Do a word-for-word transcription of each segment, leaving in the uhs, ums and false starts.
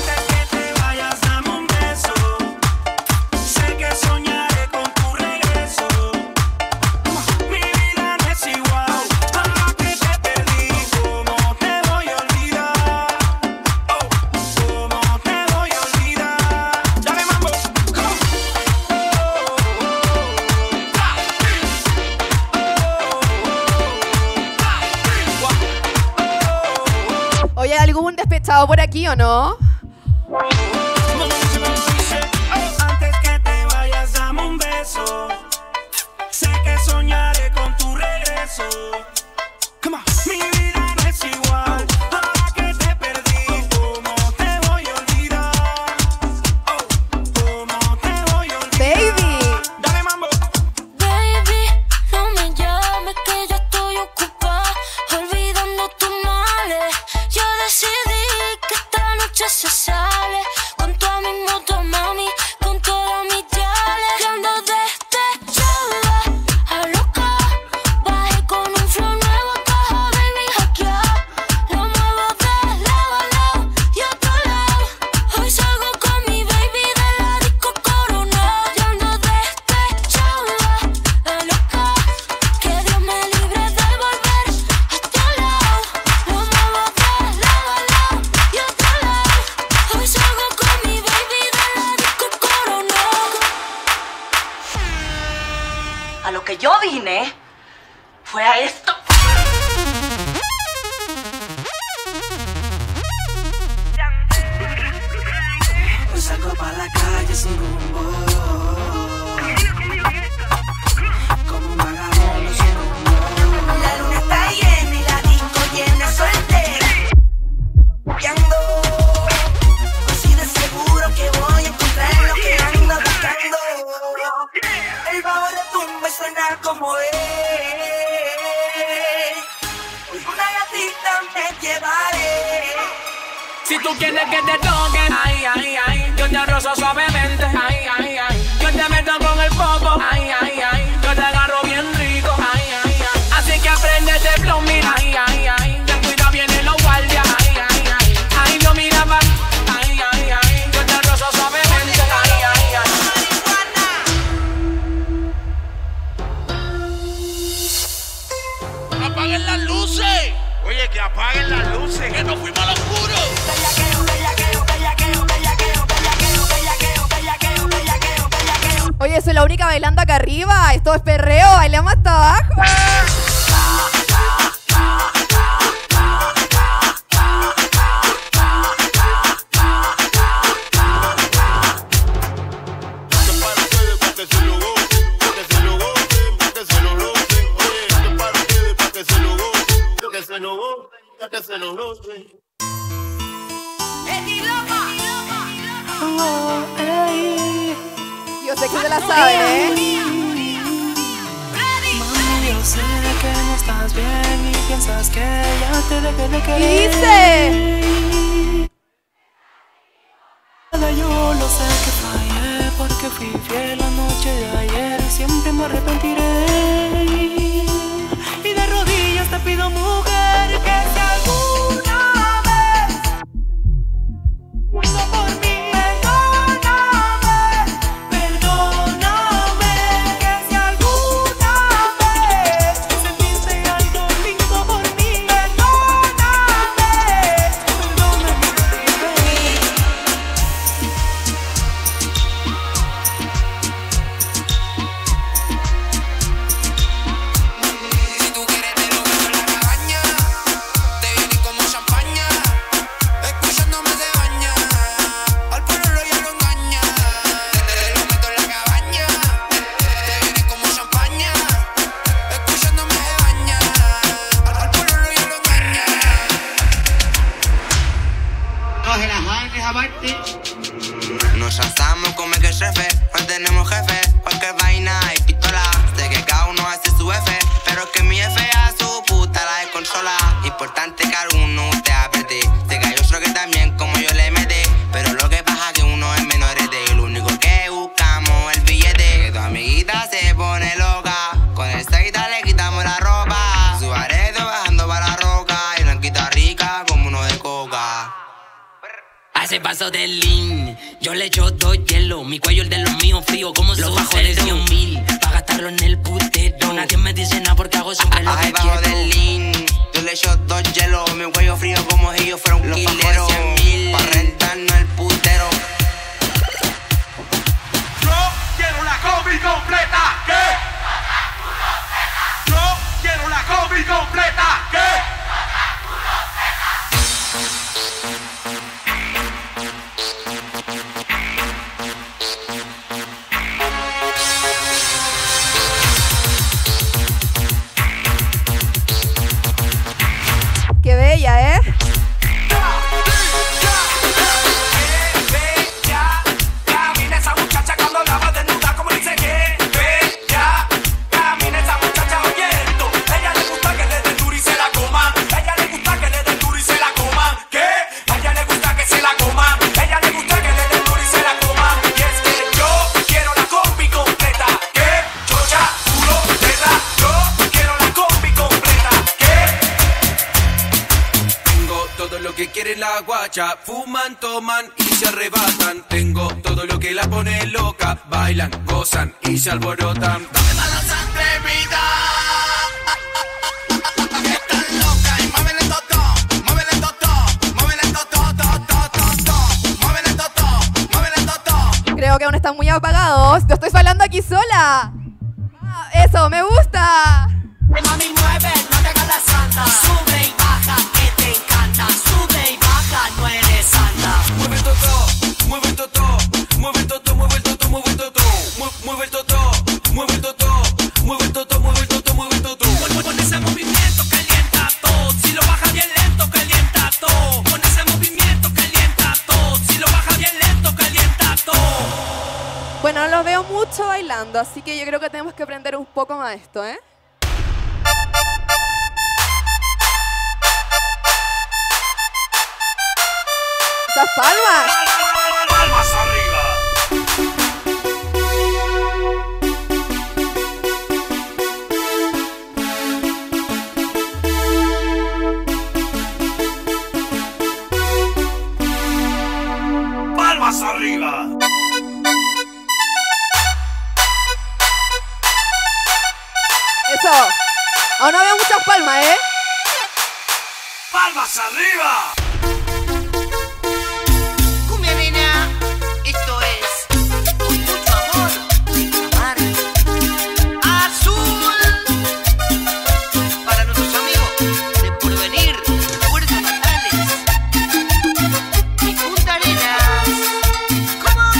¿Algún despechado por aquí o no? Antes que te vayas, dame un beso. Sé que soñaré con tu regreso. Come on. Mi vida no es igual. Ahora que te perdí, ¿cómo te voy a olvidar? Oh, ¿cómo te voy a olvidar? Baby. Dale mambo. Baby, no me llames que yo estoy ocupada olvidando tus males. Yo decidí que esta noche se sale con toda mi moto, mami, con todas mis yales. Y ando despechada, a loca. Bajé con un flow nuevo, caja, baby, hackeada. Lo muevo de lado a lado y otro lado. Hoy salgo con mi baby de la disco Corona. Y ando despechada, a loca. Que Dios me libre de volver a este lado. Lo muevo de lado a lado y otro lado. Hoy salgo con mi baby de la disco Corona. A lo que yo vine fue a esto. Hoy salgo pa' la calle sin rumbo, como un vagabundo sin rumbo. La luna está llena y la disco llena, soltera. Y ando así de seguro que voy a encontrar lo que ando buscando. El bajo de tumba y suena como es. Una gatita me llevaré. Si tú quieres que te toquen, ay, ay, ay, yo te rozo suavemente, ay, ay, ay, yo te meto con el popo, ay, ay, ay, yo te agarro bien rico, ay, ay, ay, así que aprende este flow, mira, ay, ay, ay, ten cuidado, vienen los guardias, ay, ay, ay, ay, no mira pa, ay, ay, ay, yo te rozo suavemente, ay, ay, ay. ¡Apaguen las luces! Oye, que apaguen las luces, que nos fuimos al oscuro. Bellaqueo, bellaqueo, bellaqueo, bellaqueo, bellaqueo, bellaqueo, bellaqueo, bellaqueo, bellaqueo. Oye, soy la única bailando acá arriba. Esto es perreo, bailamos hasta abajo. Esto es para ustedes, para que se lo gocen, para que se lo gocen, para que se lo gocen. Oye, esto es para ustedes, para que se lo gocen, para que se lo gocen, para que se lo gocen. Yo sé que se la saben, ¿eh? Mami, yo sé que no estás bien y piensas que ya te dejé de ¿Qué querer. dice? Yo lo sé que fallé porque fui fiel la noche de ayer. Siempre me arrepentiré. Y de rodillas te pido, mujer, que si alguna vez no por mí, perdóname, perdóname. Que si alguna vez sentiste algo lindo por mí, perdóname, perdóname. Nos lanzamos como que jefe, no tenemos jefe, cualquier vaina y pistola. Sé que cada uno hace su F, pero que mi F a su puta la descontrola. Importante que alguno te apriete. Sé que hay otro que también como yo le mete, pero lo que pasa que uno es menorete y lo único que buscamos es el billete. Que tu amiguita se pone loca, con el seita le quitamos la ropa. Su aredo bajando para la roca y una quita rica como uno de coca. Hace paso del lean, yo le echo dos hielo. Mi cuello el de los míos frío como los bajo de cien mil. Pa' gastarlo en el putero. Nadie me dice nada porque hago siempre lo que bajo quiero. del lean, yo le echo dos hielo. Mi cuello frío como si yo fuera un quilero. Pa' rentarnos el putero. Yo quiero la combi completa, ¿qué? Yo quiero la combi completa, ¿qué? Qué bella, ¿eh? Camina esa muchacha cuando la va desnuda como dice que bella. Camina esa muchacha oyendo. Ella le gusta que le den duro y se la coman. Ella le gusta que le den duro y se la coman. ¿Qué? A ella le gusta que se la coman. Ella le gusta que le den duro y se la coman. Y es que yo quiero la combi completa. ¿Qué? Chocha, culo, teta. Yo quiero la combi completa. ¿Qué? Tengo todo lo que quiere la guacha, fuman, toman y se arrebatan. Tengo todo lo que la pone loca, bailan, gozan y se alborotan. Dame mala sangre, vida. Están locas y muévele toto, muévele toto, muévele toto, toto, toto, muévele toto, muévele toto. Creo que aún están muy apagados. Yo estoy bailando aquí sola. Ah, eso, me gusta. Mami, mueve, no te hagas la santa. Sube y baja, que te encanta. Sube y baja, no eres santa. Mueve el toto, mueve el toto, mueve el toto, mueve el toto, mueve el toto, Mu- mueve el toto, mueve el toto, mueve el toto, mueve el toto, mueve el toto. Con, con ese movimiento calienta todo. Si lo baja bien lento, calienta todo. Con ese movimiento calienta todo. Si lo baja bien lento, calienta todo. Bueno, no los veo mucho bailando, así que yo creo que tenemos que aprender un poco más esto, ¿eh? Esas palmas. Palmas arriba. Palmas arriba. Eso. Aún no veo muchas palmas, ¿eh? Palmas arriba. Cumbia nena, esto es con mucho amor, amar. Azul para nuestros amigos de Porvenir, Fuerzas Natales y Punta Arenas. ¿Cómo?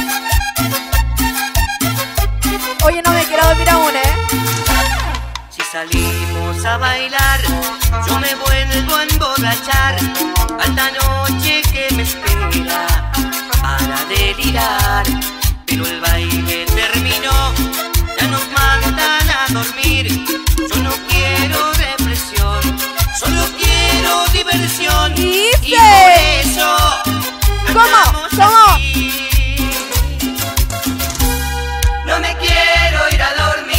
Oye, no me quiero dormir aún, ¿eh? Si salimos a bailar, yo me vuelvo a emborrachar. Alta noche que me espera para delirar. Pero el baile terminó, ya nos mandan a dormir. Yo no quiero represión, solo quiero diversión. Dice. Y por eso ¿Cómo? cantamos ¿Cómo? así. No me quiero ir a dormir.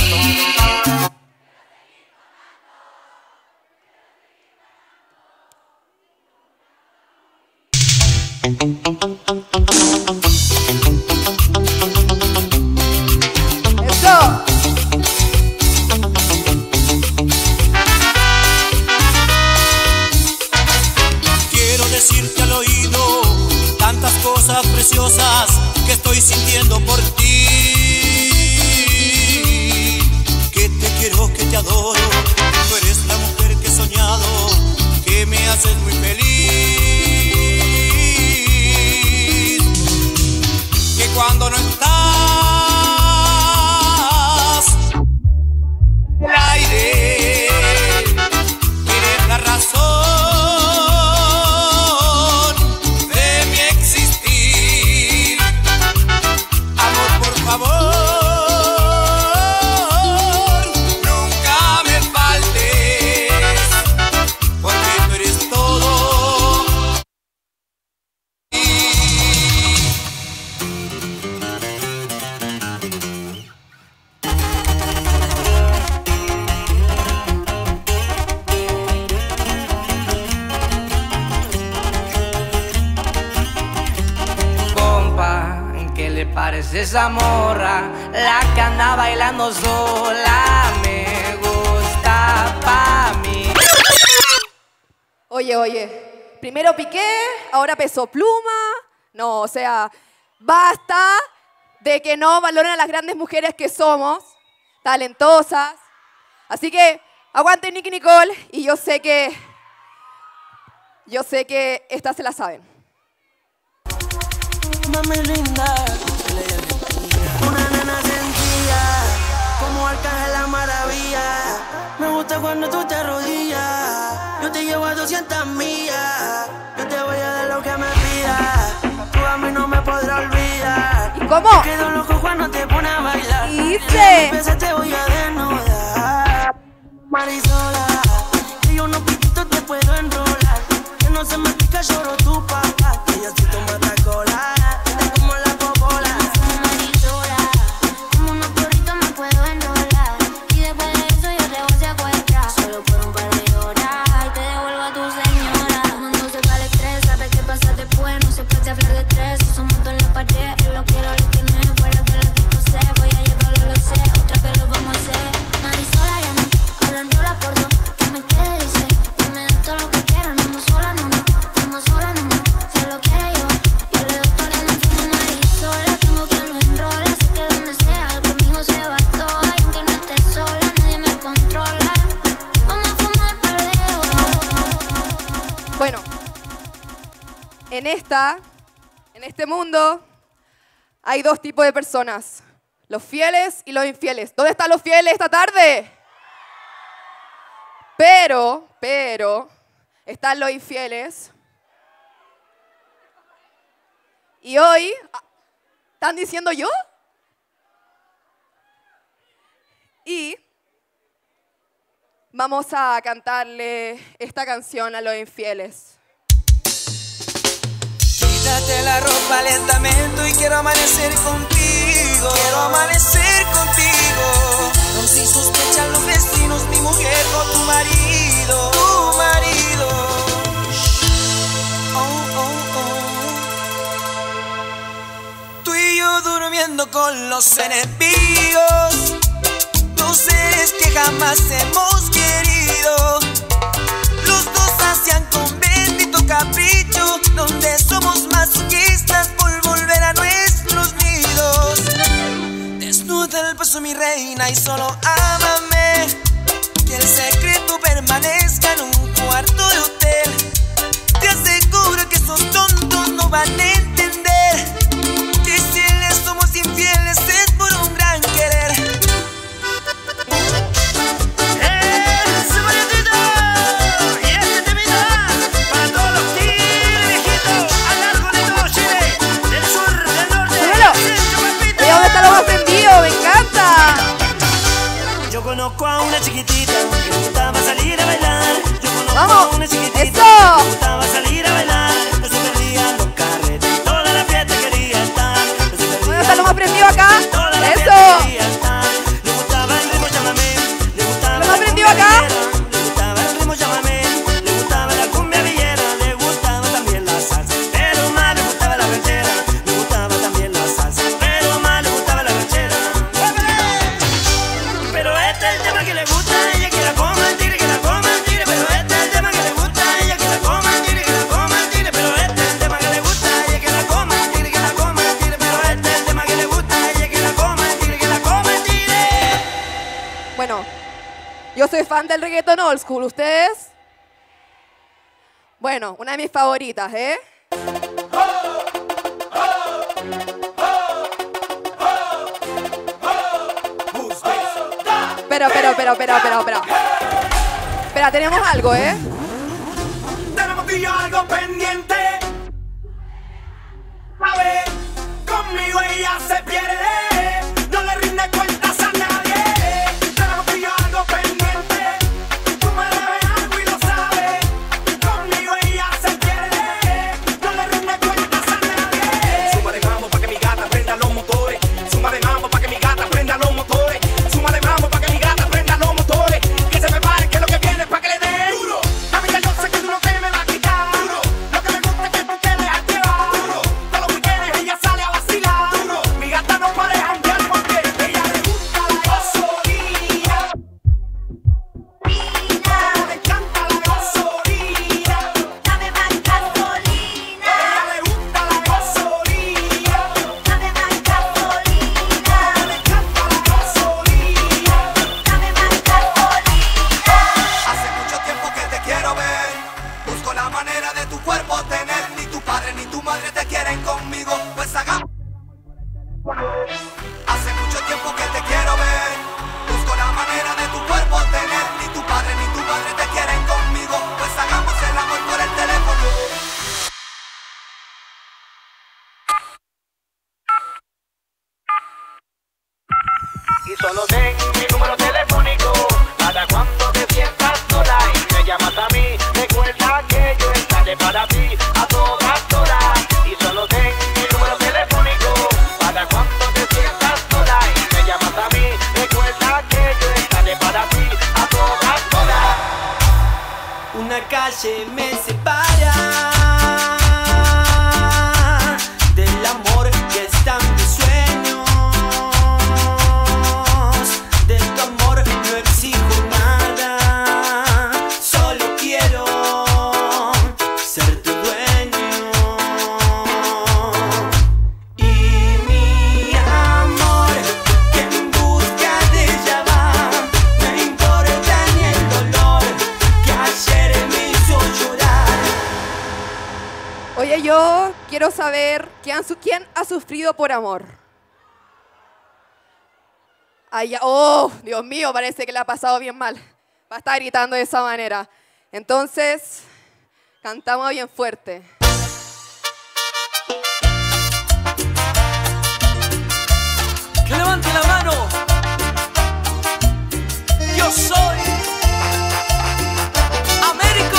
Eso. Quiero decirte al oído tantas cosas preciosas que estoy sintiendo por ti. Que te quiero, que te adoro. Tú eres la mujer que he soñado, que me haces muy feliz. Que cuando no estás, el aire, eres la razón de mi existir. es esa morra, la que anda bailando sola, me gusta pa' mí. Oye, oye, primero Piqué, ahora Peso Pluma. No, o sea, basta de que no valoren a las grandes mujeres que somos, talentosas. Así que aguante Nicky Nicole y yo sé que, yo sé que esta se la saben. Mami linda, una nena sencilla, como Arcángel la maravilla. Me gusta cuando tú te arrodillas, yo te llevo a doscientas millas. Yo te voy a dar lo que me pidas, tú a mí no me podrás olvidar. ¿Y cómo? Me quedo loco cuando te pones a bailar. ¿Y dice? Veces te voy a desnudar, Marisola, que yo unos piquitos te puedo enrolar. Que no se me pica, lloro tu papá, que yo sí tomo esta cola. En esta, en este mundo, hay dos tipos de personas, los fieles y los infieles. ¿Dónde están los fieles esta tarde? Pero, pero, están los infieles. Y hoy, ¿están diciendo yo? Y vamos a cantarle esta canción a los infieles. Quítate la ropa lentamente y quiero amanecer contigo. Quiero amanecer contigo. No si sospechan los vecinos, mi mujer o tu marido. Tu marido. Oh, oh, oh. Tú y yo durmiendo con los enemigos. Dos seres que jamás hemos querido. Los dos hacían con bendito capricho, donde somos masoquistas por volver a nuestros nidos. Desnuda el paso mi reina y solo ámame, que el secreto permanezca en un cuarto de hotel. Te aseguro que esos tontos no van a entender que si les somos infieles es por un gran querer. ¿Dónde está lo más prendido? ¡Me encanta! Yo conozco a una chiquitita que le gustaba salir a bailar. Yo conozco ¡Vamos! a una chiquitita ¡Eso! que le gustaba salir a bailar. No se perdía los carretes y toda la fiesta quería estar. No se perdía ¿Dónde está lo más prendido acá? toda la ¡Eso! fiesta quería estar. Le gustaba el ritmo llámame, le gustaba ¿Lo la más prendido cumbia acá? villera, le gustaba el ritmo llámame, le gustaba la cumbia villera, le gustaba también la salsa, pero más le gustaba la ranchera, le gustaba también la salsa, pero más le gustaba la ranchera. Pero este es el tema que le gusta a ella, que la coma el tigre, que la coma el tigre. Pero este es el tema que le gusta a ella, que la coma el tigre, que la coma el tigre. Pero este es el tema que le gusta a ella, que la coma el tigre, que la coma el tigre. Pero este es el tema que le gusta a ella, que la coma el tigre, que la coma el tigre. Bueno, yo soy fan del reggaeton old school, ¿ustedes? Bueno, una de mis favoritas, ¿eh? Pero, pero, pero, pero, pero, pero. Espera, tenemos algo, ¿eh? Tenemos tú y yo algo pendiente. A ver, conmigo ella se pierde, no le rinde cuentas a nadie. Tenemos tú y yo algo pendiente, tú me debes algo y lo sabes. Conmigo ella se pierde, no le rinde cuentas a nadie. Suma de mambo pa' que mi gata prenda los motores. Suma de mambo pa' que mi gata prenda los motores. Suma de mambo pa' que mi gata prenda los motores. Que se prepare que lo que viene es pa' que le dé duro. A mí ya yo sé que tú no te me vas a quitar. Y solo ten mi número telefónico para cuando te sientas sola y me llamas a mí. Recuerda que yo estaré para ti a todas horas. Y solo ten mi número telefónico para cuando te sientas sola y me llamas a mí. Recuerda que yo estaré para ti a todas horas. Una calle me separa del amor que está en mis sueños. De tu amor no exijo nada, solo quiero ser tu dueño. Y mi amor, que en busca de ella va, no importa ni el dolor que ayer me hizo llorar. Oye, yo quiero saber quién, su- quién ha sufrido por amor. Ay, ya- oh, Dios mío, parece que le ha pasado bien mal. Va a estar gritando de esa manera. Entonces, cantamos bien fuerte. Que levante la mano. Yo soy Américo.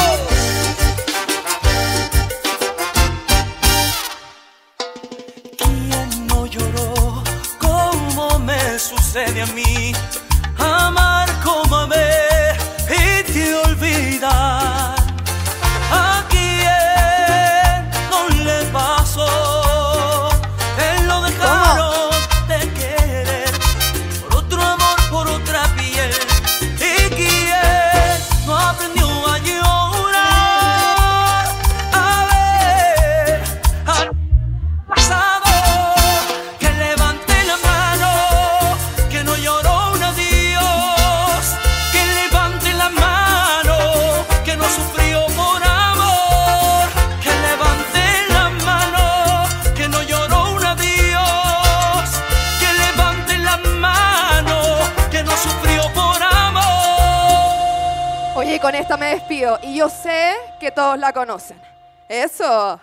¿Quién no lloró como me sucede a mí? Amar como amé y te olvidar. ¿A quién no le pasó? Él lo dejaron de querer por otro amor, por otra piel. ¿Y quién no aprendió a llorar? A ver, al pasado, que levante la mano, que no lloró un adiós. Que levante la mano, que no sufrió por amor. Que levante la mano, que no lloró un adiós. Que levante la mano, que no sufrió por amor. Oye, con esta me despido. Y yo sé que todos la conocen. Eso.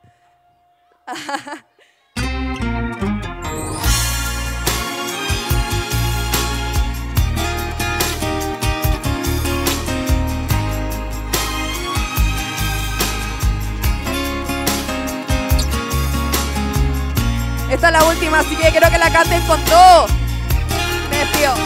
Esta es la última, así que quiero que la canten con todo. Me despido.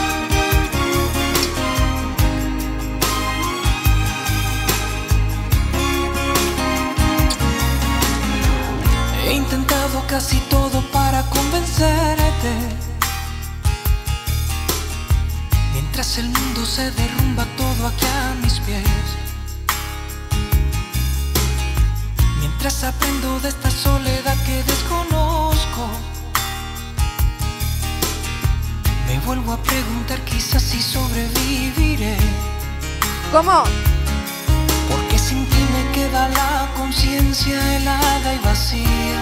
He intentado casi todo para convencerte. Mientras el mundo se derrumba todo aquí a mis pies. Mientras aprendo de esta soledad que desconozco. Me vuelvo a preguntar quizás si sobreviviré. ¿Cómo? Porque sin ti me queda la conciencia helada y vacía.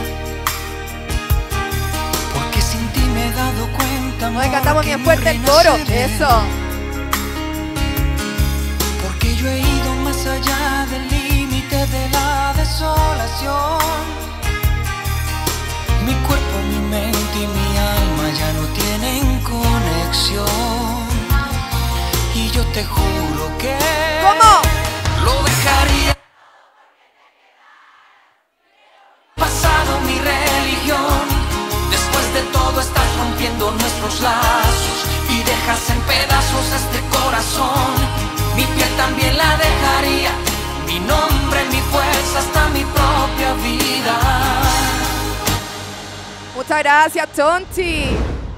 Porque sin ti me he dado cuenta, amor, Oye, cantamos que bien no fuerte el coro. renaceré. Eso. Porque yo he ido más allá del límite de la desolación. Mi cuerpo, mi mente y mi alma ya no tienen conexión. Y yo te juro que ¿Cómo? lo dejaría. Pasado mi religión. Después de todo estás rompiendo nuestros lazos y dejas en pedazos este corazón. Mi piel también la dejaría, mi nombre, mi fuerza, hasta mi propia vida. Muchas gracias, Tonti.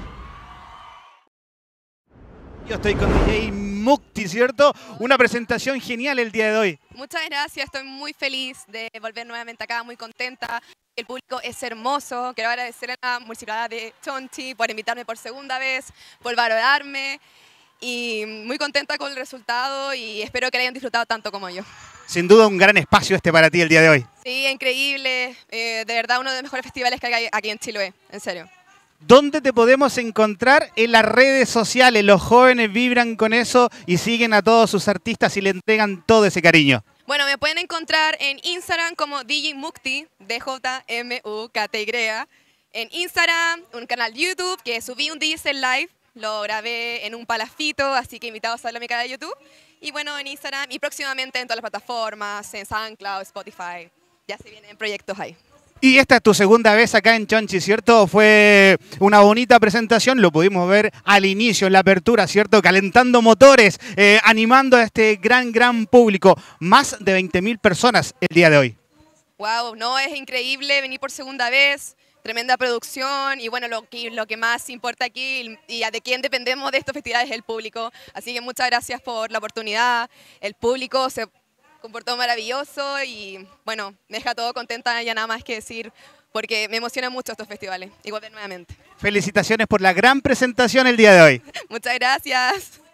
Yo estoy con D J Mukti, ¿cierto? Una presentación genial el día de hoy. Muchas gracias, estoy muy feliz de volver nuevamente acá, muy contenta. El público es hermoso. Quiero agradecer a la Municipalidad de Tonti por invitarme por segunda vez, por valorarme. Y muy contenta con el resultado y espero que lo hayan disfrutado tanto como yo. Sin duda un gran espacio este para ti el día de hoy. Sí, increíble. Eh, de verdad, uno de los mejores festivales que hay aquí en Chiloé, en serio. ¿Dónde te podemos encontrar? En las redes sociales. Los jóvenes vibran con eso y siguen a todos sus artistas y le entregan todo ese cariño. Bueno, me pueden encontrar en Instagram como D J Mukti, D J M U K T Y. En Instagram, un canal de YouTube que subí un D J Live lo grabé en un palafito, así que invitados a verlo en mi canal de YouTube. Y bueno, en Instagram y próximamente en todas las plataformas, en SoundCloud, Spotify. Ya se vienen proyectos ahí. Y esta es tu segunda vez acá en Chonchi, ¿cierto? Fue una bonita presentación, lo pudimos ver al inicio, en la apertura, ¿cierto? Calentando motores, eh, animando a este gran, gran público. Más de veinte mil personas el día de hoy. Wow, no, es increíble venir por segunda vez, tremenda producción y bueno, lo que, lo que más importa aquí y de quién dependemos de estos festivales es el público. Así que muchas gracias por la oportunidad, el público se comportó maravilloso y bueno, me deja todo contenta, ya nada más que decir, porque me emocionan mucho estos festivales y volver nuevamente. Felicitaciones por la gran presentación el día de hoy. Muchas gracias.